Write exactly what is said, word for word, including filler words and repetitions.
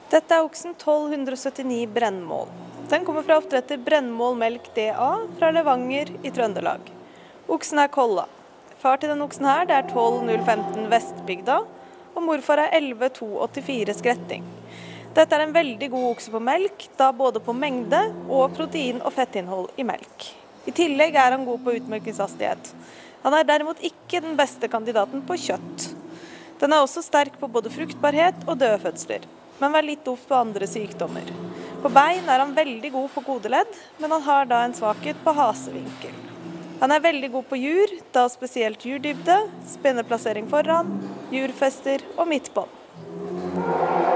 Dette er oksen tolv syttini Brennmål. Den kommer fra oppdretter Brennmål Melk D A fra Levanger i Trøndelag. Oksen er kolla. Far til den oksen her det er tolv null femten Vestbygda, og morfar er elleve to åttifire Skretting. Dette er en veldig god okse på melk, da både på mengde og protein- og fettinnhold i melk. I tillegg er han god på utmelkingshastighet. Han er derimot ikke den beste kandidaten på kjøtt. Den er også sterk på både fruktbarhet og døde fødsler, men vær litt opp på andre sykdommer. På bein er han veldig god på kodeledd, men han har da en svakhet på hasevinkel. Han er veldig god på jur, da spesielt jurdybde, spenneplassering foran, jurfester og midtbånd.